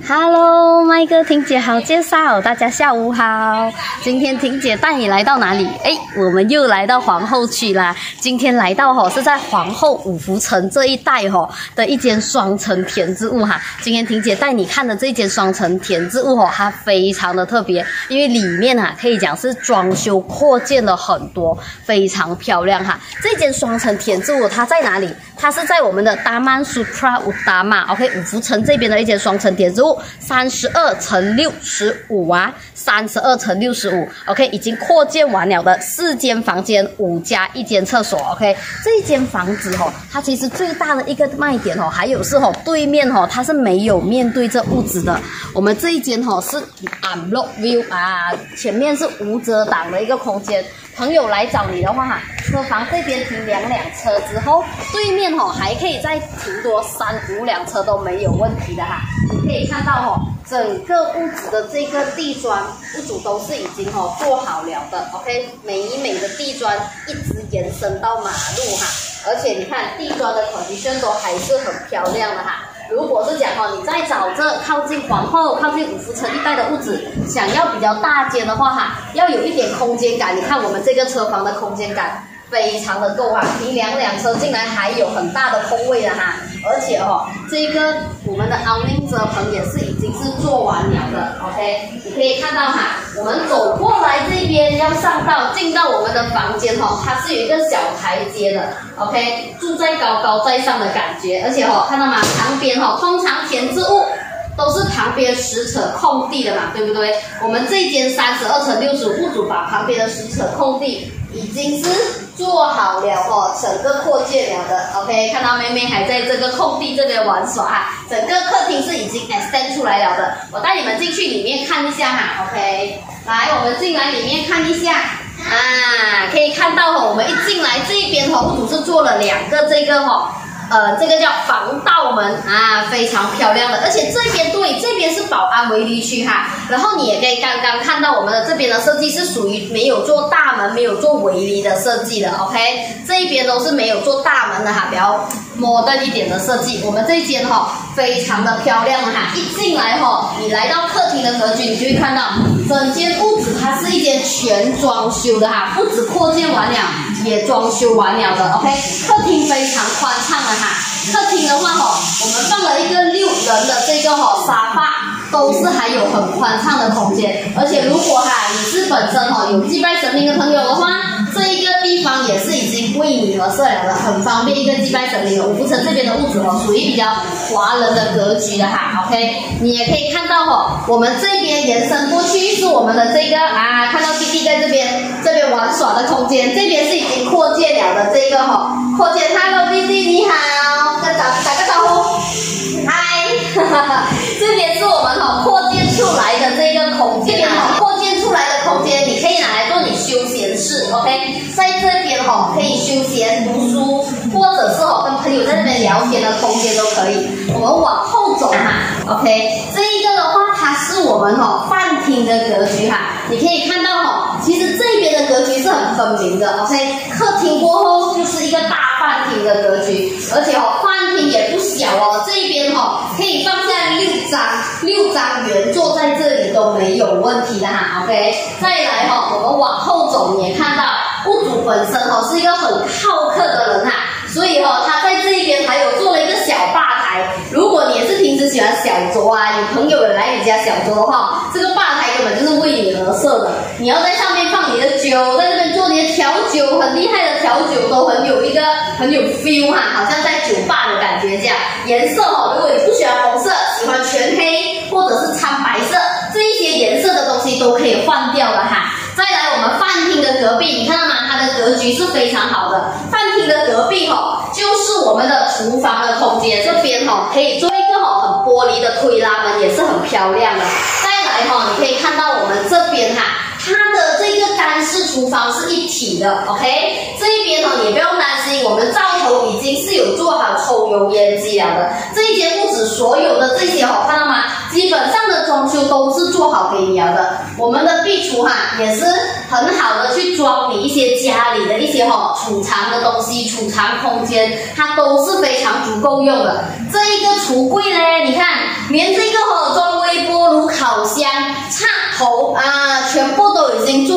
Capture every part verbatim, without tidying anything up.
Hello， 麦哥婷姐好介绍，大家下午好。今天婷姐带你来到哪里？哎，我们又来到皇后区啦。今天来到吼是在皇后五福城这一带吼的一间双层田字屋哈。今天婷姐带你看的这间双层田字屋吼，它非常的特别，因为里面啊可以讲是装修扩建了很多，非常漂亮哈。这间双层田字屋它在哪里？它是在我们的达曼苏普拉乌达玛 ，OK 五福城这边的一间双层田字屋。三十二乘六十五啊，三十二乘六十五 ，OK， 已经扩建完了的四间房间，五加一间厕所 ，OK， 这一间房子哦，它其实最大的一个卖点哦，还有是哦，对面哦，它是没有面对这屋子的。我们这一间哦是 unblock view 啊，前面是无遮挡的一个空间。朋友来找你的话哈，车房这边停两辆车之后，对面哦还可以再停多三五辆车都没有问题的哈。你可以看到哦，整个屋子的这个地砖，屋主都是已经哦做好了的 ，OK， 美美的地砖一直延伸到马路哈，而且你看地砖的 condition 都还是很漂亮的哈。如果是讲哦，你在找这靠近皇后、靠近五福城一带的屋子，想要比较大间的话哈，要有一点空间感。你看我们这个车房的空间感非常的够哈，停两辆车进来还有很大的空位的哈。而且哦，这个我们的凹宁遮棚也是已经是做完了的 ，OK， 你可以看到哈，我们走过来这边要上到进到我们的房间哦，它是有一个小台阶的 ，OK， 住在高高在上的感觉，而且哦，看到吗？旁边哦，通常田字屋都是旁边十尺空地的嘛，对不对？我们这间三十二乘六十五，屋主把旁边的十尺空地已经是做好了哦，整个扩建了的 ，OK， 看到妹妹还在这个空地这边玩耍啊，整个客厅是已经 extend 出来了的。我带你们进去里面看一下哈 ，OK， 来，我们进来里面看一下啊，可以看到哦，我们一进来这边哦，屋主是做了两个这个哦。呃，这个叫防盗门啊，非常漂亮的，而且这边对，这边是保安围篱区哈。然后你也可以刚刚看到我们的这边的设计是属于没有做大门、没有做围篱的设计的 ，OK， 这一边都是没有做大门的哈，比较modern一点的设计。我们这一间哈、哦，非常的漂亮哈，一进来哈、哦，你来到客厅的格局，你就会看到整间屋子它是一间全装修的哈，不止扩建完了，也装修完了的 ，OK， 客厅非常宽敞的。客厅的话吼，我们放了一个六人的这个吼沙发，都是还有很宽敞的空间。而且如果哈你是本身吼有祭拜神明的朋友的话，这一个地方也是已经为你而设了的，很方便一个祭拜神明的。五福城这边的屋子哦，属于比较华人的格局的哈 ，OK， 你也可以看到吼，我们这边延伸过去是我们的这个啊，看到弟弟在这边这边玩耍的空间，这边是已经扩建了的这个吼，扩建 ，Hello 弟弟你好，跟打打个招呼，嗨，这边是我们吼扩建出来的这个空间啊，扩建出来的空间你可以拿来做你休闲室 ，OK， 在这边吼可以休闲读书，或者是吼跟朋友在这边聊天的空间都可以。我们往后走哈 ，OK， 这一个的话它是我们吼饭厅的格局哈，你可以看到吼，其实这边的格局是很分明的 ，OK， 客厅过后就是一个大饭厅的格局，而且哦饭厅也不小哦，这边哦可以放下六张六张圆坐在这里都没有问题的哈 ，OK， 再来哈、哦，我们往后走你也看到屋主本身哦是一个很好客的人哈，所以哦他在这一边还有做了一个小吧台，如果你也是平时喜欢小酌啊，有朋友来你家小酌的话，这个吧台根本就是为你而设的，你要在上面放你的酒，在这边做你的调酒，很厉害的调酒都很有一个很有 feel 哈，好像在酒吧的感觉这样。颜色哦，如果你不喜欢红色，喜欢全黑或者是苍白色，这一些颜色的东西都可以换掉的哈。再来我们饭厅的隔壁，你看到吗？它的格局是非常好的。饭厅的隔壁哦，就是我们的厨房的空间，这边哦可以做一个哦很玻璃的推拉门，也是很漂亮的。再来哦，你可以看到我们这边哈。它的这个干式厨房是一体的 ，OK， 这一边哦，你不用担心，我们灶头已经是有做好抽油烟机了的。这一间屋子所有的这些哦，看到吗？基本上的装修都是做好给你了的。我们的壁橱哈也是很好的去装你一些家里的一些哦储藏的东西，储藏空间它都是非常足够用的。这一个橱柜嘞，你看连这个哦装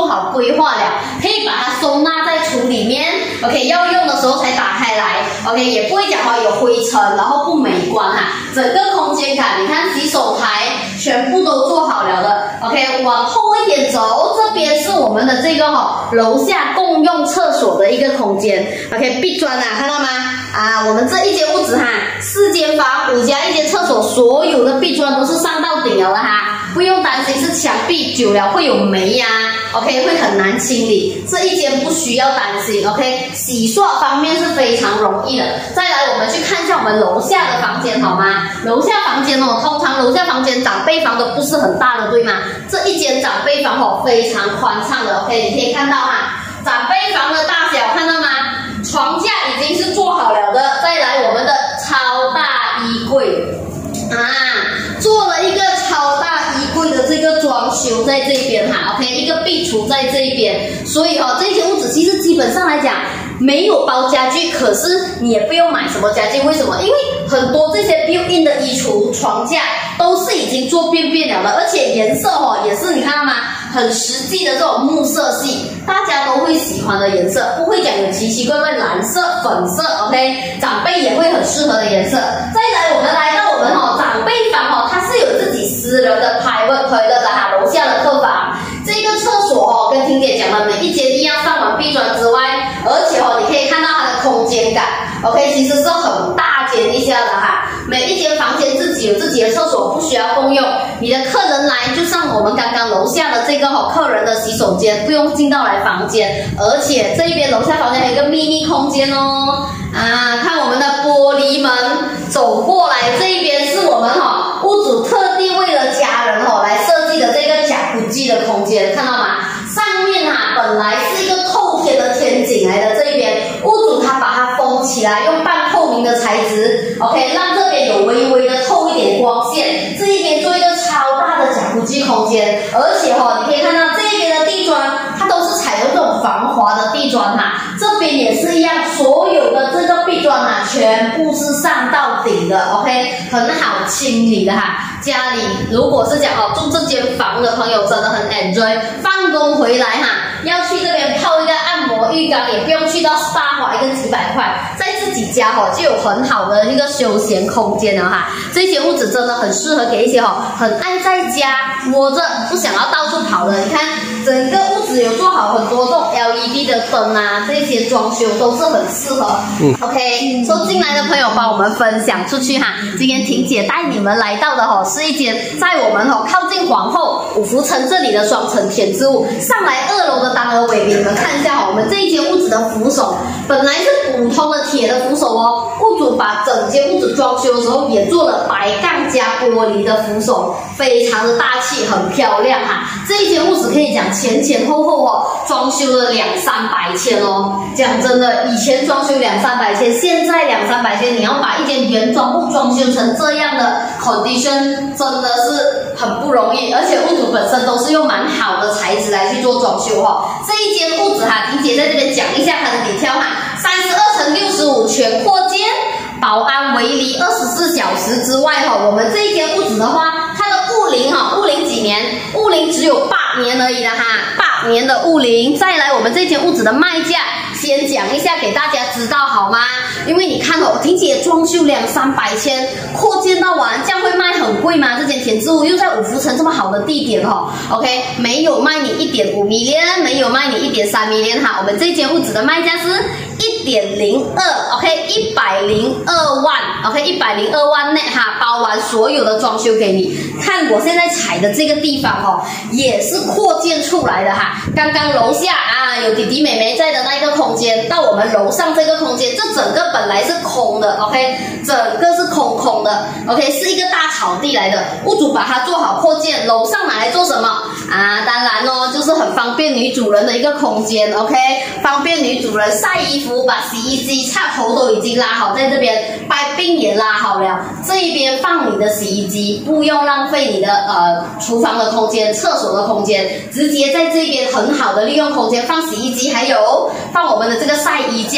做好规划了，可以把它收纳在橱里面 ，OK， 要用的时候才打开来 ，OK， 也不会讲哦有灰尘，然后不美观哈。整个空间感，你看洗手台全部都做好了的 ，OK， 往后一点走，这边是我们的这个哈、哦、楼下共用厕所的一个空间 ，OK， 壁砖啊，看到吗？啊，我们这一间屋子哈，四间房五加一间厕所，所有的壁砖都是上到顶了的哈，不用担心是墙壁久了会有霉呀、啊、，OK， 会很难清理。这一间不需要担心 ，OK， 洗刷方面是非常容易的。再来，我们去看一下我们楼下的房间好吗？楼下房间哦，通常楼下房间长辈房都不是很大的，对吗？这一间长辈房哦，非常宽敞的 ，OK， 你可以看到哈，长辈房的大小看到吗？床架已经是做好了的，再来我们的超大衣柜啊，做了一个超大衣柜的这个装修在这边哈 ，OK， 一个壁橱在这边，所以哦，这间屋子其实基本上来讲没有包家具，可是你也不用买什么家具，为什么？因为很多这些 built-in 的衣橱、床架都是已经做便便了的，而且颜色哦也是你看到吗？很实际的这种木色系，大家都会喜欢的颜色，不会讲有奇奇怪怪蓝色、粉色 ，OK， 长辈也会很适合的颜色。再来，我们来到我们哦长辈房哦，它是有自己私人的 private toilet 的哈，楼下的客房，这个厕所哦，跟婷姐讲的每一间一样上完壁砖之外，而且哦，你可以看到它的空间感 ，OK， 其实是很大间一下的哈。每一间房间自己有自己的厕所，不需要共用。你的客人来就上我们刚刚楼下的这个哦，客人的洗手间，不用进到来房间。而且这一边楼下房间还有一个秘密空间哦，啊，看我们的玻璃门走过来，这一边是我们哈、哦、屋主特地为了家人哦来设计的这个甲骨基的空间，看到吗？上面哈、啊、本来是一个透天的天井来的，这一边屋主他把它封起来，用半透明的材质 ，OK， 让这边有微微的透一点光线。这一边做一个超大的甲骨基空间，而且哦，你可以看到这边的地砖，它都是采用这种防滑的地砖哈。这边也是一样，所有的这个壁砖啊，全部是上到顶的 ，OK， 很好清理的哈。家里如果是讲哦住这间房的朋友，真的很 enjoy， 放工回来哈，要去这边泡一个按摩浴缸，也不用去到 spa 花一个几百块，在自己家哦就有很好的一个休闲空间了哈。这间屋子真的很适合给一些哦很爱在家窝着不想要到处跑的。你看整个屋子有做好很多这种 L E D 的灯啊，这些装修都是很适合。嗯 ，OK， 说进来的朋友帮我们分享出去哈。今天婷姐带你们来到的哦是一间在我们哦靠近皇后五福城这里的双层田字屋，上来二楼的单额尾，给你们看一下哦，我们这一间屋子的扶手本来是普通的铁的扶手哦，屋主把整间屋子装修的时候也做了白钢加玻璃的扶手，非常的大气，很漂亮哈。这一间屋子可以讲前前后后哦装修了两三百千哦，讲真的，以前装修两三百千，现在两三百千，你要把一间原装屋装修成这样的 condition， 真的是很不容易，而且屋主本身都是用蛮好的材质来去做装修哦。这一间屋子哈，婷姐在这边讲一下它的底条哈，三十二乘六十五全扩建，保安围篱二十四小时之外哈，我们这一间屋子的话，它的物龄哈，物龄几年？物龄只有八年而已的哈，八年的物龄。再来，我们这间屋子的卖价，先讲一下给大家知道好吗？因为你看哦，婷姐装修两三百千，扩建到完，这样会卖很贵吗？这间田字屋又在五福城这么好的地点哦 ，OK， 没有卖你一点五 million， 没有卖你一点三 million 哈，我们这间屋子的卖价是一点零二 ，OK， 一百零二万 ，OK， 一百零二万内哈，包完所有的装修给你。看我现在踩的这个地方哦，也是扩建出来的哈。刚刚楼下啊有弟弟妹妹在的那个空间，到我们楼上这个空间，这整个本来是空的 ，OK， 整个是空空的 ，OK， 是一个大草地来的。屋主把它做好扩建，楼上拿来做什么啊？当然哦，就是很方便女主人的一个空间 ，OK， 方便女主人晒衣服，把洗衣机插头都已经拉好在这边，白冰也拉好了，这一边放你的洗衣机，不用浪费你的呃厨房的空间、厕所的空间，直接在这边很好的利用空间放洗衣机，还有放我们的这个晒衣架哈。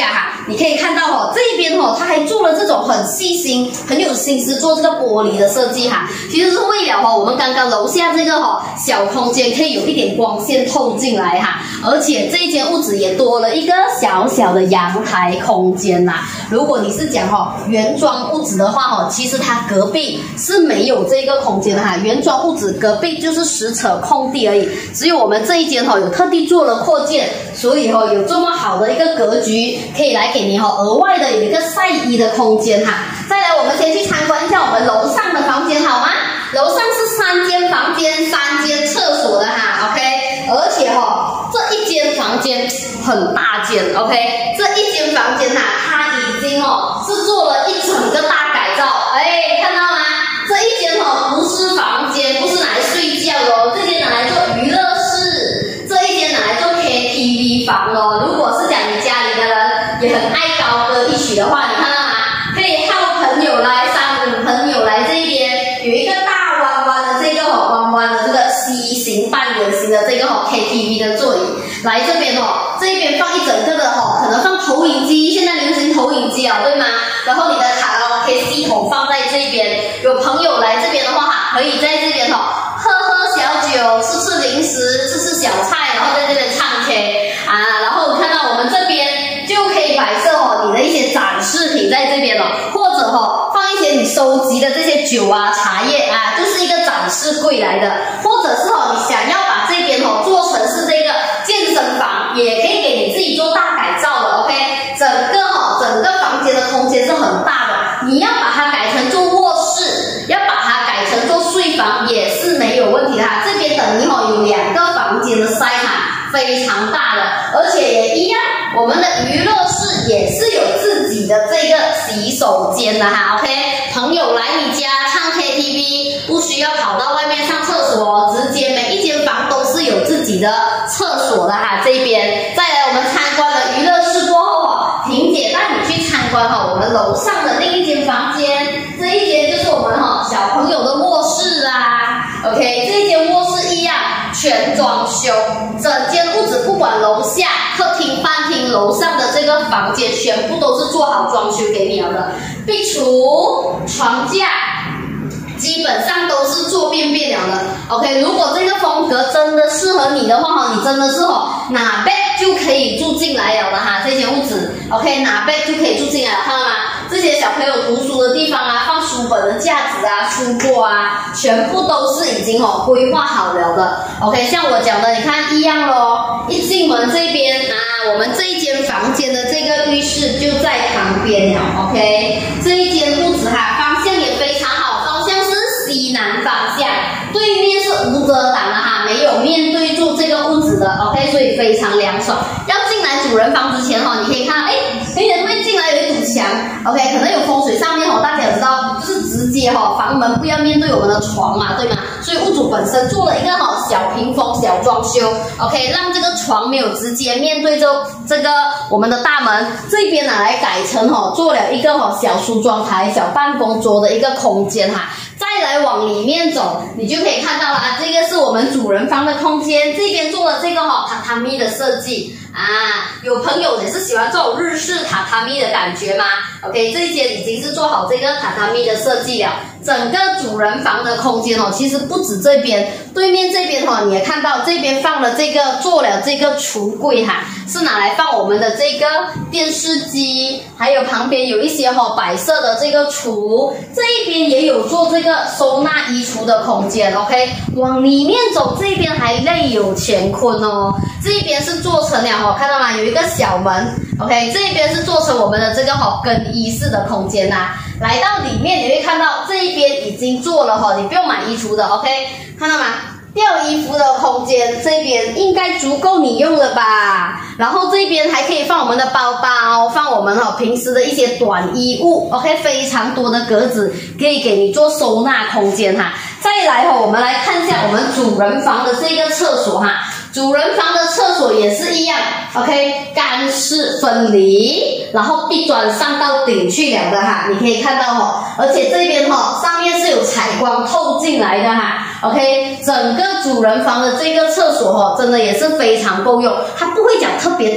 你可以看到哦，这边哦，它还做了这种很细心、很有心思做这个玻璃的设计哈，其实是为了哦，我们刚刚楼下这个哦小空间可以有一点光线透进来哈，而且这一间屋子也多了一个小小的阳台空间呐。如果你是讲哦原装屋子的话哦，其实它隔壁是没有这个空间的哈，原装屋子隔壁就是实扯空地而已，只有我们这一间哦有特地做了扩建，所以哦有这么好的一个格局，可以来给你哦额外的有一个晒衣的空间哈。再来，我们先去参观一下我们楼上的房间好吗？楼上是三间房间，三间厕所的哈 ，OK， 而且哦这一间房间很大间 ，OK， 这一间房间哈，它已经哦是做了一整个大改造，哎，看到吗？这一间哦不是房间，不是拿来睡觉的哦，这间拿来做娱乐室，这一间拿来做 K T V 房哦。如果是讲你家里的人也很爱高歌一曲的话，你看到吗？可以号朋友来，三五朋友来这边，有一个大弯弯的这个哦，弯弯的这个 C 型半圆形的这个哦 K T V 的座椅，来这边哦，这边放一整个的哦，可能放投影机，现在流行投影机啊，对吗？然后你的卡拉 OK 系统放在这边，有朋友来这边的话，可以在这边哦喝喝小酒，吃吃零食，吃吃小菜，然后在这边唱 K 啊，然后看到我们这边就可以摆设哦你的一些展示品在这边哦，或者哦放一些你收集的这些酒啊、茶叶啊，就是一个展示柜来的，或者是哦你想要把这边哦做成是这个健身房，也可以给你自己做大改造的 ，OK， 整个哦整个房间的空间是很大的，你要把它改成做卧室，要把它改成做睡房也是没有问题的哈。这边等于哦有两个房间的 size 哈，非常大的，而且也一样，我们的娱乐室也是有自己的这个洗手间的哈 ，OK， 朋友来你家唱 K T V 不需要跑到外面上厕所，直接每一间房都是有自己的厕所的哈。这边再来我们参观了娱乐室过后哦，婷姐带你去参观哈我们楼上的另一间房间，这一间就是我们哈小朋友的卧室啊 ，OK， 这一间卧室一样全装修，整间屋子不管楼下、客厅、饭厅、楼上的这个房间，全部都是做好装修给你了的，壁橱、床架。基本上都是做便便了的 ，OK。如果这个风格真的适合你的话哈，你真的是哦拿 bed 就可以住进来了的哈，这间屋子 ，OK， 拿 bed 就可以住进来了，看到吗？这些小朋友读书的地方啊，放书本的架子啊、书柜啊，全部都是已经哦规划好了的 ，OK。像我讲的，你看一样咯，一进门这边啊，我们这一间房间的这个浴室就在旁边了 ，OK。这一间屋子哈，方向也非常好。西南方向，对面是无遮挡的哈，没有面对住这个屋子的 ，OK， 所以非常凉爽。要进来主人房之前哈，你可以看到，哎，你对面进来有一堵墙 ，OK， 可能有风水上面哦，大家也知道，就是直接哈，房门不要面对我们的床嘛，对吗？所以屋主本身做了一个哈小屏风、小装修 ，OK， 让这个床没有直接面对着这个我们的大门，这边拿来改成哈，做了一个哈小梳妆台、小办公桌的一个空间哈。再来往里面走，你就可以看到了啊，这个是我们主人房的空间，这边做了这个哈榻榻米的设计啊，有朋友也是喜欢这种日式榻榻米的感觉吗 ？OK， 这一间已经是做好这个榻榻米的设计了。整个主人房的空间哦，其实不止这边，对面这边哦，你也看到这边放了这个做了这个橱柜哈，是拿来放我们的这个电视机，还有旁边有一些哈、哦、摆设的这个橱，这一边也有做这个收纳衣橱的空间 ，OK， 往里面走，这边还内有乾坤哦，这一边是做成了哦，看到吗？有一个小门 ，OK， 这一边是做成我们的这个哈、哦、更衣室的空间呐、啊。来到里面你会看到这一边已经做了哈，你不用买衣橱的 ，OK， 看到吗？吊衣服的空间这边应该足够你用了吧？然后这边还可以放我们的包包，放我们哈平时的一些短衣物 ，OK， 非常多的格子可以给你做收纳空间哈。再来哈，我们来看一下我们主人房的这个厕所哈。主人房的厕所也是一样 ，OK， 干湿分离，然后地砖上到顶去了的哈，你可以看到哈，而且这边哈上面是有采光透进来的哈 ，OK， 整个主人房的这个厕所哈，真的也是非常够用，它不会讲特别大。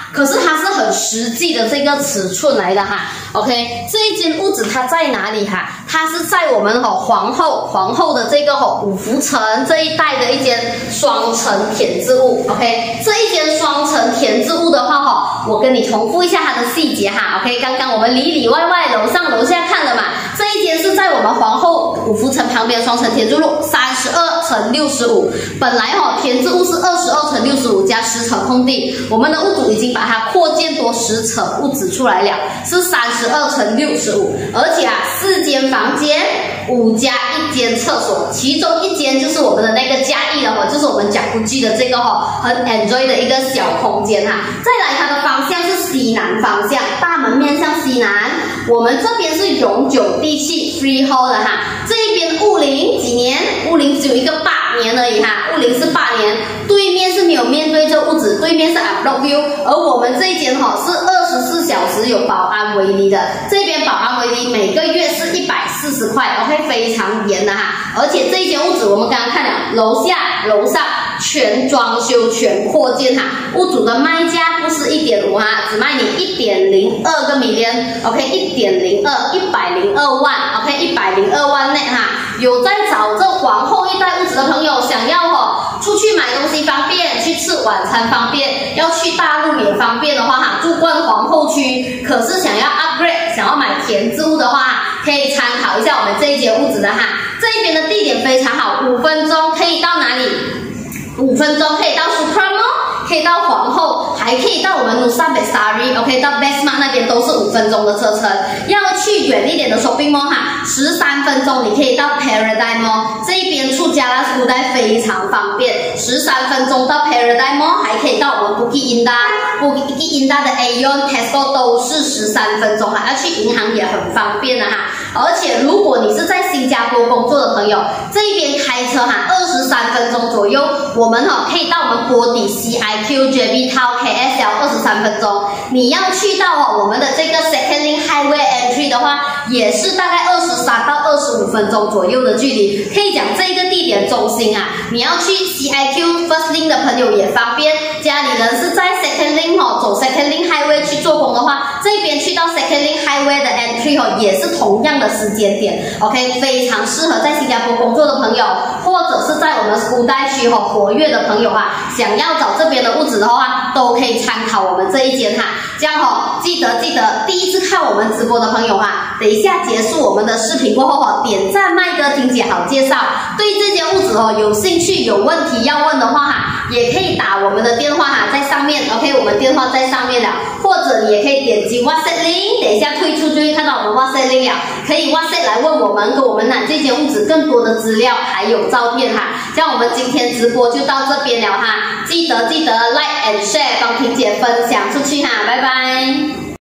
可是它是很实际的这个尺寸来的哈。OK， 这一间屋子它在哪里哈？它是在我们吼皇后皇后的这个吼五福城这一带的一间双层田字屋。OK， 这一间双层田字屋的话吼，我跟你重复一下它的细节哈。OK， 刚刚我们里里外外楼上楼下看了嘛，这一间是在我们皇后五福城旁边双层田字路三十二乘六十五，本来吼田字屋是二十二乘六十五加十层空地，我们的屋主已经把它扩建多十层屋子出来了，是三十二乘六十五，而且啊四间房间，五加一间厕所，其中一间就是我们的那个加一的哦，就是我们讲不记的这个哦，很 enjoy 的一个小空间哈。再来它的方向是西南方向，大门面向西南，我们这边是永久地契 freehold 的哈，这一边屋龄几年？屋龄只有一个八年而已哈，屋龄是八年，对面是没有面对这屋子，对面是 upload view， 而我们这一间哈是二十四小时有保安维尼的，这边保安维尼每个月是一百四十块 ，OK， 非常严的哈，而且这一间屋子我们刚刚看了，楼下楼上全装修全扩建哈，屋主的卖价不是一点五哈，只卖你一点零二个 million，OK， 一点零二，一百零二万 ，OK， 一百零二万内哈，有在找这皇后一带屋子的朋友，想要哦出去买东西方便，去吃晚餐方便，要去大陆也方便的话哈，住惯皇后区，可是想要 upgrade， 想要买田字屋的话，可以参考一下我们这一间屋子的哈，这一边的地点非常好，五分钟可以到哪里？五分钟可以到 Supreme， 可以到皇后，还可以到我们 Nusa Bestari，OK， 到 Bestmark 那边都是五分钟的车程。要去远一点的 shopping mall 哈，十三分钟你可以到 Paradise Mall， 这一边出加拉斯古代非常方便，十三分钟到 Paradise Mall， 还可以到我们 Bukit Indah，Bukit Indah 的 Aeon、Tesco 都是十三分钟哈，要去银行也很方便的哈。而且如果你是在新加坡工作的朋友，这一边开车哈，二十三分钟左右，我们哈可以到我们波底 C I Q、J B Town、K S L 二十三分钟。你要去到哦我们的这个 Second Link Highway Entry 的话，也是大概二十三到二十五分钟左右的距离。可以讲这个地点中心啊，你要去 C I Q First Link 的朋友也方便。家里人是在 Second Link 哦，走 Second Link Highway 去做工的话，这边去到 Second Link Highway 的 Entry 哦，也是同样的时间点。OK， 非常适合在新加坡工作的朋友，或者是在我们古代区哦活跃的朋友啊，想要找这边的屋子的话，都可以参考我们这一间哈。这样哦，记得记得，第一次看我们直播的朋友哈，等一下结束我们的视频过后哦，点赞麦哥婷姐好介绍。对这间屋子哦有兴趣有问题要问的话哈，也可以打我们的电话哈，在上面 OK， 我们电话在上面了，或者你也可以点击 WhatsApp link， 等一下退出就会看到我们 WhatsApp link 了，可以 WhatsApp 来问我们，跟我们拿这间屋子更多的资料还有照片哈。这样我们今天直播就到这边了哈，记得记得 Like and Share， 帮婷姐分